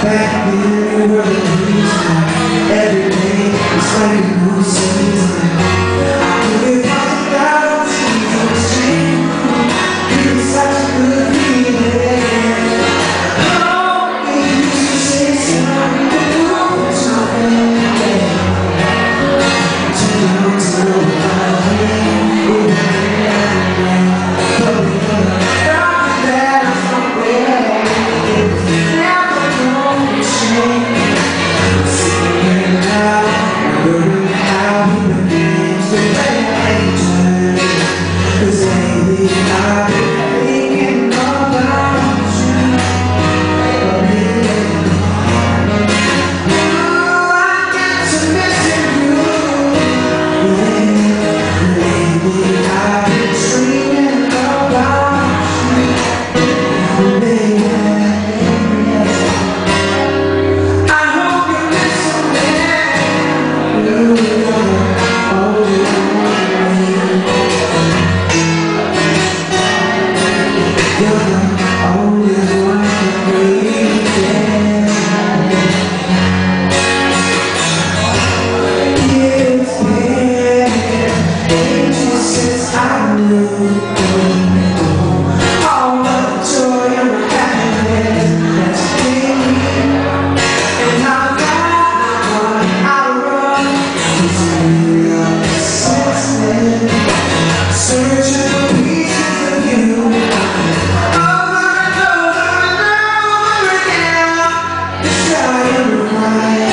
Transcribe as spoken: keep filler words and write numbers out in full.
Back then we were the reason. Every day was like a new season. I knew it was about season change. You were such a good feeling. Oh, we used to say something to do something. To know to know about me. We were there, but we were found that somewhere. Never going to change. Sitting now, wondering how we begin to change. 'Cause lately I've been thinking about you. Oh, I get to missing you. Yeah, lately I've been dreaming about you. Baby, I hope you listen now. You're the only one. You're the only one for me, yeah. It's been ages since I knew all of the joy and happiness that's in me. And I've got one I run to your senses, searching for pieces of you. Over and over and over again, the sky and the